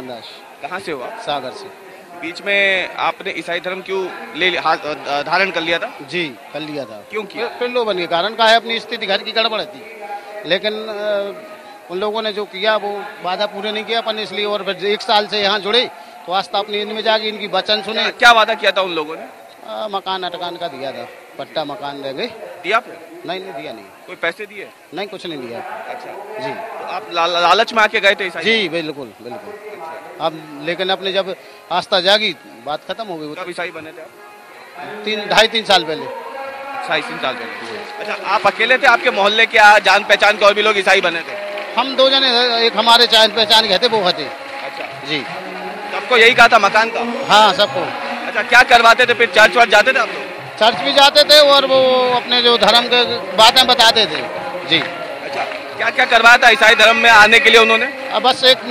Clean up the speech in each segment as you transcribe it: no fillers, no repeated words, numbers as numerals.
भगवान दास। कहाँ से हो आप? सागर से। बीच में आपने ईसाई धर्म क्यों धारण कर लिया था? जी, कर लिया था। क्यों किया? प्रलोभन के कारण का है, अपनी स्थिति घर की गड़बड़ थी, लेकिन उन लोगों ने जो किया वो वादा पूरे नहीं किया अपन, इसलिए और 1 साल से यहाँ जुड़े तो आस्था अपनी इनमें जागी, इनकी वचन सुने। क्या वादा किया था उन लोगों ने? मकान अटकान का दिया था, पट्टा मकान देंगे। दिया आपने? नहीं दिया नहीं। कोई पैसे दिए? नहीं, कुछ नहीं दिया। अच्छा जी। तो आप लालच में आके गए थे ईसाई? जी बिल्कुल बिल्कुल। अब लेकिन अपने जब आस्था जागी बात खत्म हो गई। कब ईसाई बने थे आप? 2.5-3 साल पहले। 2.5-3 साल पहले। अच्छा, आप अकेले थे? आपके मोहल्ले के जान पहचान के और भी लोग ईसाई बने थे? हम 2 जने, एक हमारे जान पहचान के थे वो थे। अच्छा जी। सबको यही कहा था मकान का? हाँ, सबको। अच्छा, क्या करवाते थे फिर? चर्च वर्च जाते थे आप लोग? चर्च भी जाते थे और वो अपने जो धर्म के बातें बताते थे। जी। अच्छा, क्या क्या करवाया था ईसाई धर्म में आने के लिए उन्होंने? बस एक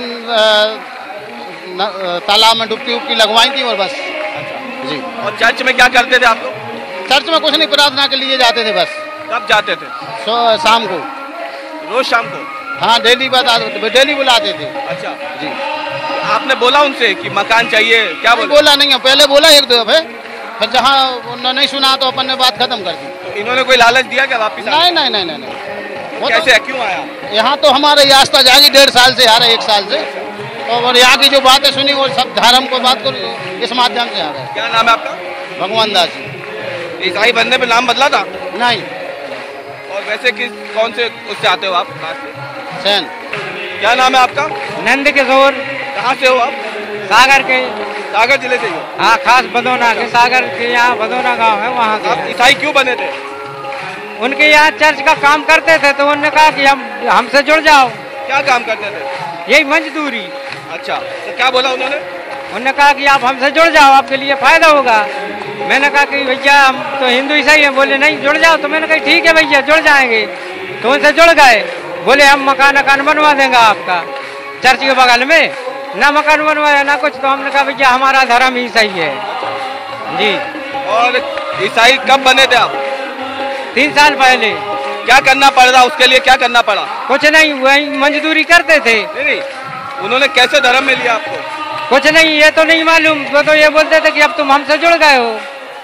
तालाब में डुबकी लगवाई थी और बस। अच्छा जी। और चर्च में क्या करते थे आप लोग? चर्च में कुछ नहीं, प्रार्थना के लिए जाते थे बस। कब जाते थे? शाम को। रोज शाम को? हाँ, डेली डेली बुलाते थे। अच्छा जी। आपने बोला उनसे कि मकान चाहिए? क्या बोला नहीं है, पहले बोला 1-2 दफे, फिर जहाँ उन्होंने नहीं सुना तो अपन ने बात खत्म कर दी। तो इन्होंने कोई लालच दिया क्या वापिस? नहीं। वो कैसे क्यों आया? यहाँ तो हमारे आस्था जागी 1.5 साल से आ रहा है, 1 साल से, और यहाँ की जो बातें सुनी वो सब धर्म को बात को इस माध्यम से आ रहा है। क्या नाम है आपका? भगवान दास जी। ईसाई बनने पे नाम बदला था? नहीं। और वैसे कौन से उससे आते हो आप? सैन। क्या नाम है आपका? नंद किशोर। कहाँ से हो आप? सागर के। सागर जिले से हो? हाँ, खास भदोना के, सागर के यहाँ भदोना गांव है, वहाँ के। आप ईसाई क्यों बने थे? उनके यहाँ चर्च का काम करते थे तो उन्होंने कहा कि हमसे जुड़ जाओ। क्या काम करते थे? यही मजदूरी। अच्छा, तो क्या बोला उन्होंने? उन्होंने कहा कि आप हमसे जुड़ जाओ, आपके लिए फायदा होगा। मैंने कहा कि भैया हम तो हिंदू ईसाई हैं। बोले नहीं, जुड़ जाओ। तो मैंने कहा ठीक है भैया, जुड़ जाएंगे। तो उनसे जुड़ गए। बोले हम मकान बनवा देंगे आपका चर्च के बगल में। ना मकान बनवाया ना कुछ। तो हमने कहा भैया हमारा धर्म ही सही है जी। और ईसाई कब बने थे आप? 3 साल पहले। क्या करना पड़ रहा उसके लिए? क्या करना पड़ा? कुछ नहीं, वही मजदूरी करते थे। नहीं, उन्होंने कैसे धर्म में लिया आपको? कुछ नहीं, ये तो नहीं मालूम। वो तो ये बोलते थे कि अब तुम हमसे जुड़ गए हो।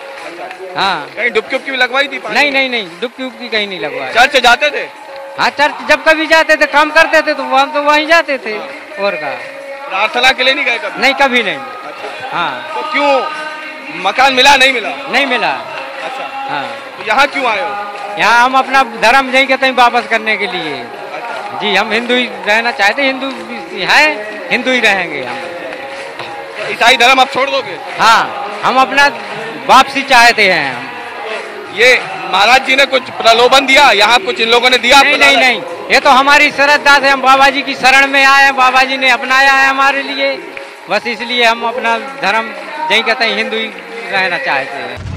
हाँ। कहीं डुबकी भी लगवाई थी? नहीं, डुबकी कहीं नहीं लगवाई। चर्च जाते थे? हाँ, चर्च जब कभी जाते थे, काम करते थे तो हम तो वहीं जाते थे। और का प्रार्थना के लिए नहीं गए कभी? नहीं, कभी नहीं। अच्छा। हाँ। तो क्यों मकान मिला? नहीं मिला? नहीं मिला। अच्छा। हाँ। तो यहाँ क्यों आए हो? यहाँ हम अपना धर्म यही कहते हैं वापस करने के लिए। अच्छा। जी, हम हिंदू ही रहना चाहते, हिंदू है, हिंदू ही रहेंगे हम। तो ईसाई धर्म आप छोड़ दोगे? हाँ, हम अपना वापसी चाहते हैं हम। ये महाराज जी ने कुछ प्रलोभन दिया? यहाँ कुछ इन लोगों ने दिया? नहीं, ये तो हमारी श्रद्धा से हम बाबा जी की शरण में आए हैं। बाबा जी ने अपनाया है हमारे लिए, बस इसलिए हम अपना धर्म यही कहते हैं, हिंदू ही रहना चाहते हैं।